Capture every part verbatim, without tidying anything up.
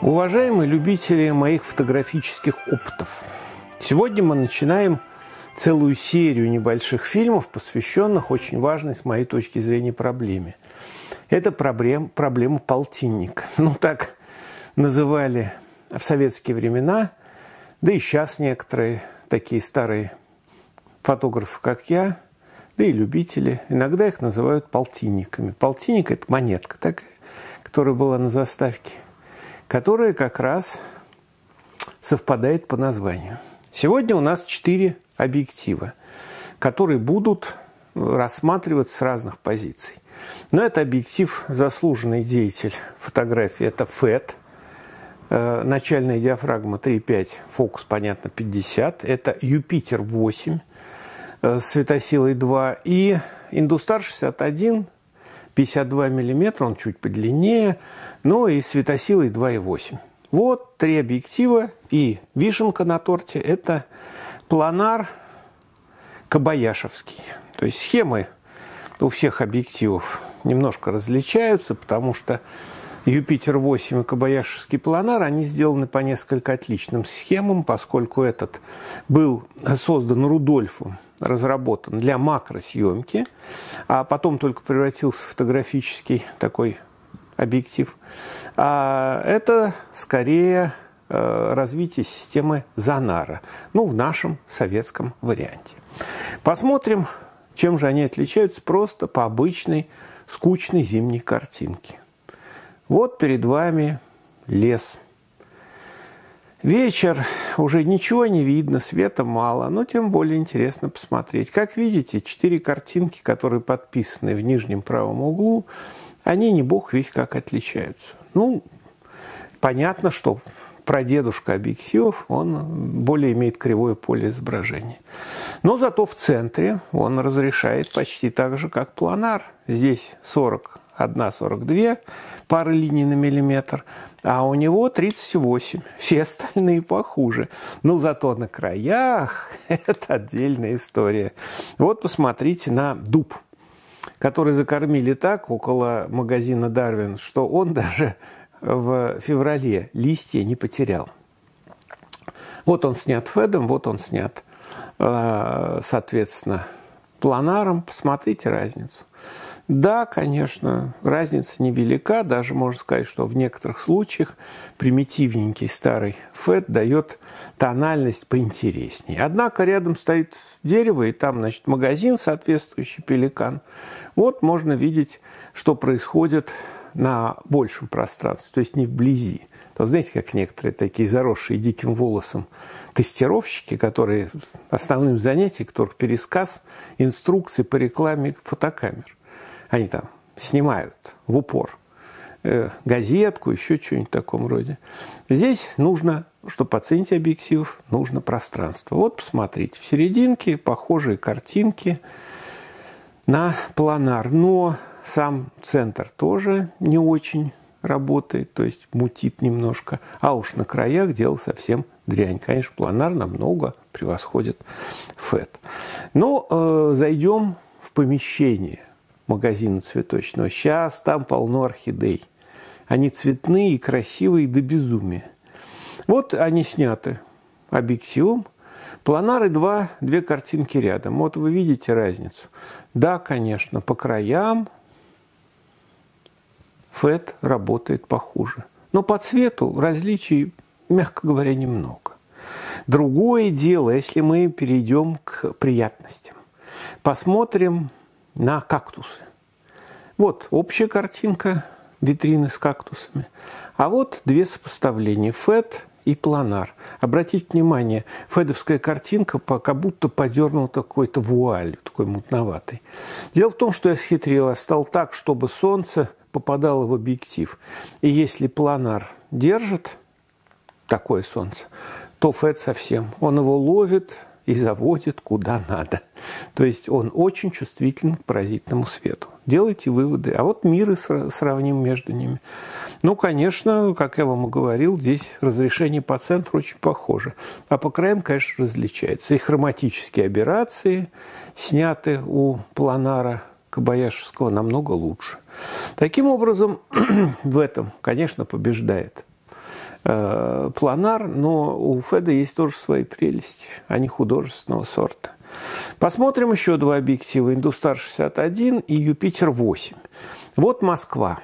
Уважаемые любители моих фотографических опытов, сегодня мы начинаем целую серию небольших фильмов, посвященных очень важной, с моей точки зрения, проблеме. Это проблем, проблема полтинника. Ну, так называли в советские времена, да и сейчас некоторые такие старые фотографы, как я, да и любители, иногда их называют полтинниками. Полтинник – это монетка такая, которая была на заставке, которая как раз совпадает по названию. Сегодня у нас четыре объектива, которые будут рассматриваться с разных позиций. Но это объектив заслуженный деятель фотографии, это ФЭТ, начальная диафрагма три пять, фокус, понятно, пятьдесят, это Юпитер восемь, светосилой два, и Индустар шестьдесят один, пятьдесят два миллиметра, он чуть подлиннее, ну и светосилой два и восемь. Вот три объектива, и вишенка на торте – это планар кобаяшевский. То есть схемы у всех объективов немножко различаются, потому что Юпитер восемь и кобаяшевский планар, они сделаны по несколько отличным схемам, поскольку этот был создан Рудольфом, разработан для макросъемки, а потом только превратился в фотографический такой объектив. А это скорее э, развитие системы Занара, ну, в нашем советском варианте. Посмотрим, чем же они отличаются просто по обычной скучной зимней картинке. Вот перед вами лес. Вечер, уже ничего не видно, света мало, но тем более интересно посмотреть. Как видите, четыре картинки, которые подписаны в нижнем правом углу, они не бог весть как отличаются. Ну, понятно, что прадедушка объективов, он более имеет кривое поле изображения. Но зато в центре он разрешает почти так же, как планар. Здесь сорок один сорок два пары линий на миллиметр, а у него тридцать восемь. Все остальные похуже. Но зато на краях это отдельная история. Вот посмотрите на дуб, который закормили так около магазина Дарвин, что он даже в феврале листья не потерял. Вот он снят фэдом, вот он снят, соответственно, планаром. Посмотрите разницу. Да, конечно, разница невелика, даже можно сказать, что в некоторых случаях примитивненький старый фэт дает тональность поинтереснее. Однако рядом стоит дерево, и там, значит, магазин соответствующий, пеликан. Вот можно видеть, что происходит на большем пространстве, то есть не вблизи. То, знаете, как некоторые такие заросшие диким волосом тестировщики, которые основным занятием, которых пересказ инструкций по рекламе фотокамер. Они там снимают в упор э, газетку, еще что-нибудь в таком роде. Здесь нужно, чтобы оценить объектив, нужно пространство. Вот посмотрите, в серединке похожие картинки на планар, но сам центр тоже не очень работает, то есть мутит немножко, а уж на краях дело совсем дрянь. Конечно, планар намного превосходит фэт. Но э, зайдем в помещение магазина цветочного. Сейчас там полно орхидей. Они цветные и красивые до безумия. Вот они сняты объективом. Планар и два, две картинки рядом. Вот вы видите разницу. Да, конечно, по краям фэт работает похуже. Но по цвету различий, мягко говоря, немного. Другое дело, если мы перейдем к приятностям. Посмотрим на кактусы. Вот общая картинка витрины с кактусами. А вот две сопоставления: фэт и планар. Обратите внимание, фэдовская картинка как будто подернута какой-то вуалью, такой мутноватой. Дело в том, что я схитрил, я стал так, чтобы солнце попадало в объектив. И если планар держит такое солнце, то фэт совсем. Он его ловит и заводит куда надо. То есть он очень чувствителен к паразитному свету. Делайте выводы. А вот миры сравним между ними. Ну, конечно, как я вам и говорил, здесь разрешение по центру очень похоже. А по краям, конечно, различается. И хроматические аберрации сняты у планара Кобаяшевского намного лучше. Таким образом, в этом, конечно, побеждает э, планар, но у Феда есть тоже свои прелести, они художественного сорта. Посмотрим еще два объектива, Индустар шестьдесят один и Юпитер восемь. Вот Москва.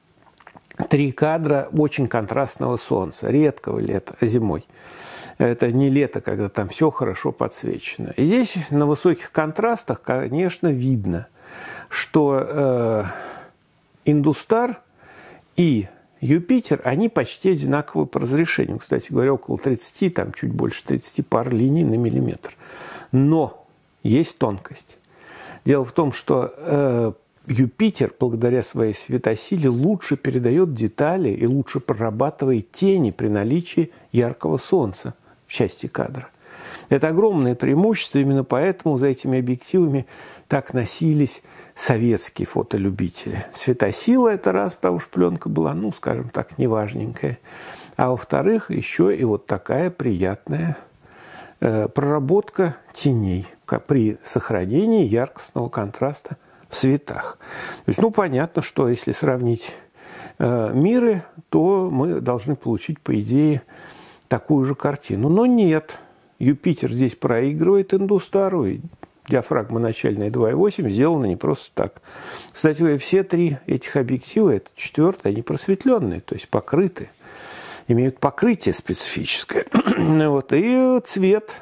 Три кадра очень контрастного солнца, редкого лета, зимой. Это не лето, когда там все хорошо подсвечено. И здесь на высоких контрастах, конечно, видно, что э, Индустар и Юпитер, они почти одинаковы по разрешению. Кстати говоря, около тридцати, там чуть больше тридцати пар линий на миллиметр. Но есть тонкость. Дело в том, что э, Юпитер, благодаря своей светосиле, лучше передает детали и лучше прорабатывает тени при наличии яркого солнца в части кадра. Это огромное преимущество, именно поэтому за этими объективами так носились советские фотолюбители. Светосила – это раз, потому что пленка была, ну, скажем так, неважненькая. А во-вторых, еще и вот такая приятная э, проработка теней при сохранении яркостного контраста в цветах. То есть, ну, понятно, что если сравнить э, миры, то мы должны получить, по идее, такую же картину. Но нет. Юпитер здесь проигрывает Индустару, и диафрагма начальная два и восемь сделана не просто так. Кстати говоря, все три этих объектива, это четвертый, они просветленные, то есть покрыты, имеют покрытие специфическое. Вот. И цвет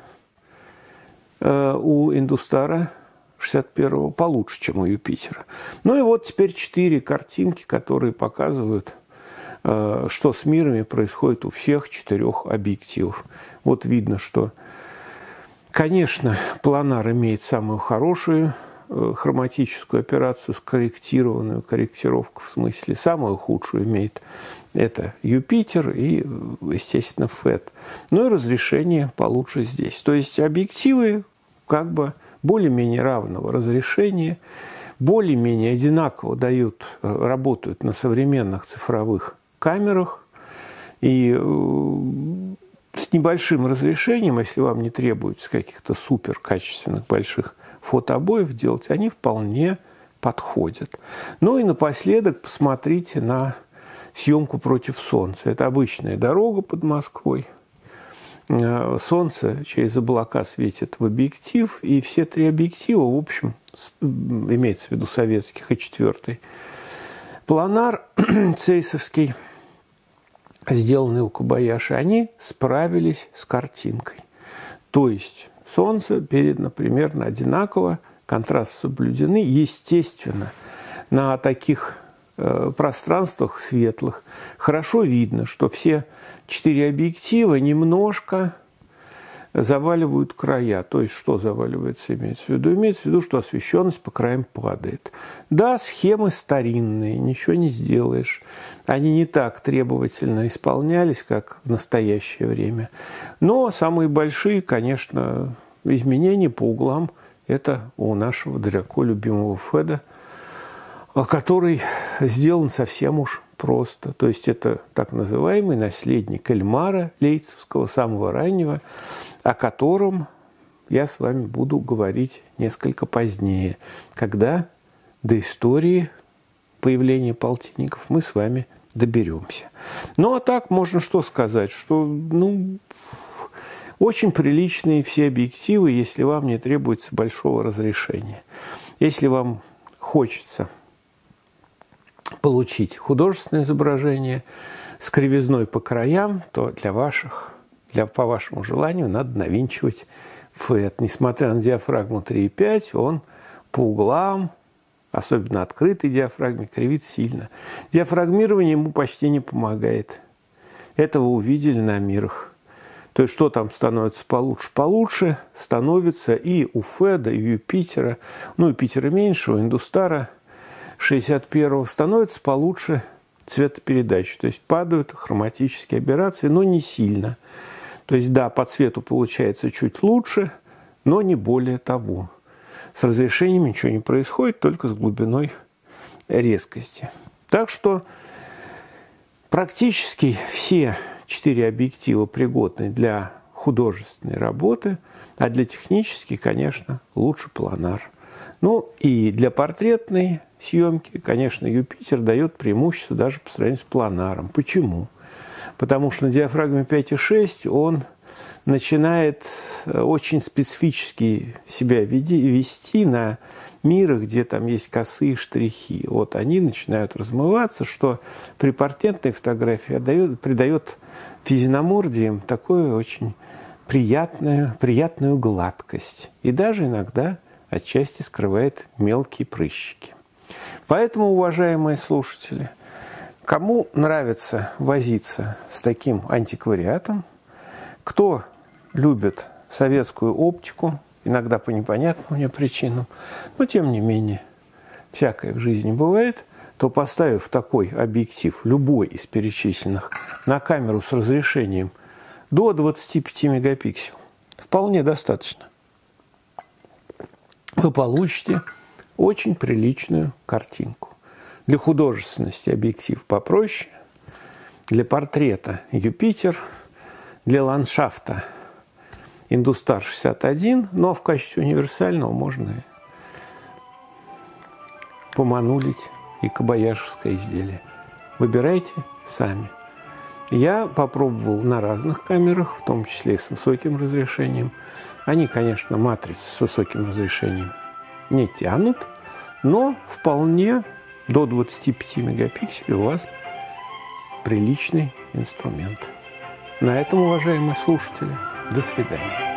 э, у Индустара шестьдесят первого получше, чем у Юпитера. Ну и вот теперь четыре картинки, которые показывают, э, что с мирами происходит у всех четырех объективов. Вот видно, что, конечно, планар имеет самую хорошую э, хроматическую операцию, скорректированную корректировку в смысле. Самую худшую имеет это Юпитер и, естественно, Фед. Ну и разрешение получше здесь. То есть объективы как бы более-менее равного разрешения, более-менее одинаково дают, работают на современных цифровых камерах. И с небольшим разрешением, если вам не требуется каких-то супер качественных больших фотообоев делать, они вполне подходят. Ну и напоследок посмотрите на съемку против солнца. Это обычная дорога под Москвой. Солнце через облака светит в объектив, и все три объектива, в общем, имеется в виду советских и четвертый планар цейсовский, сделанный у Кобаяши, они справились с картинкой. То есть солнце передано примерно одинаково, контрасты соблюдены. Естественно, на таких э, пространствах светлых хорошо видно, что все четыре объектива немножко заваливают края. То есть, что заваливается, имеется в виду? Имеется в виду, что освещенность по краям падает. Да, схемы старинные, ничего не сделаешь. Они не так требовательно исполнялись, как в настоящее время. Но самые большие, конечно, изменения по углам – это у нашего далеко любимого Феда, который сделан совсем уж просто. То есть это так называемый наследник Эльмара Лейцевского, самого раннего, о котором я с вами буду говорить несколько позднее, когда до истории появления полтинников мы с вами доберемся. Ну, а так можно что сказать, что, ну, очень приличные все объективы, если вам не требуется большого разрешения. Если вам хочется получить художественное изображение с кривизной по краям, то для ваших, для, по вашему желанию надо навинчивать Фед. Несмотря на диафрагму три и пять, он по углам, особенно открытой диафрагме, кривит сильно. Диафрагмирование ему почти не помогает. Это вы увидели на мирах. То есть, что там становится получше? Получше становится и у Феда, и у Юпитера, ну, Юпитера меньше, у Индустара шестьдесят первого становится получше цветопередачи. То есть, падают хроматические аберрации, но не сильно. То есть, да, по цвету получается чуть лучше, но не более того. С разрешением ничего не происходит, только с глубиной резкости. Так что практически все четыре объектива пригодны для художественной работы, а для технической, конечно, лучше планар. Ну и для портретной съемки, конечно, Юпитер дает преимущество даже по сравнению с планаром. Почему? потому что на диафрагме пять и шесть он начинает очень специфически себя вести на мирах, где там есть косые штрихи. Вот они начинают размываться, что при портретной фотографии отдает, придает физиономордиям такую очень приятную, приятную гладкость. И даже иногда отчасти скрывает мелкие прыщики. Поэтому, уважаемые слушатели, кому нравится возиться с таким антиквариатом, кто любит советскую оптику, иногда по непонятным мне причинам, но тем не менее, всякое в жизни бывает, то, поставив такой объектив, любой из перечисленных, на камеру с разрешением до двадцати пяти мегапикселей, вполне достаточно, вы получите очень приличную картинку. Для художественности объектив попроще, для портрета Юпитер, для ландшафта Индустар шестьдесят один, но в качестве универсального можно поманулить и кобаяжевское изделие. Выбирайте сами. Я попробовал на разных камерах, в том числе и с высоким разрешением. Они, конечно, матрицы с высоким разрешением не тянут, но вполне до двадцати пяти мегапикселей у вас приличный инструмент. На этом, уважаемые слушатели, до свидания.